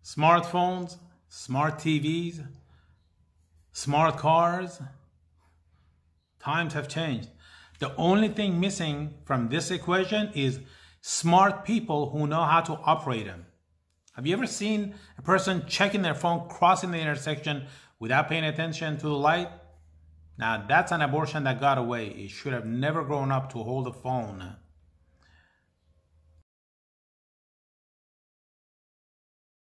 Smartphones, smart TVs, smart cars. Times have changed. The only thing missing from this equation is smart people who know how to operate them. Have you ever seen a person checking their phone, crossing the intersection without paying attention to the light? Now that's an abortion that got away. It should have never grown up to hold a phone.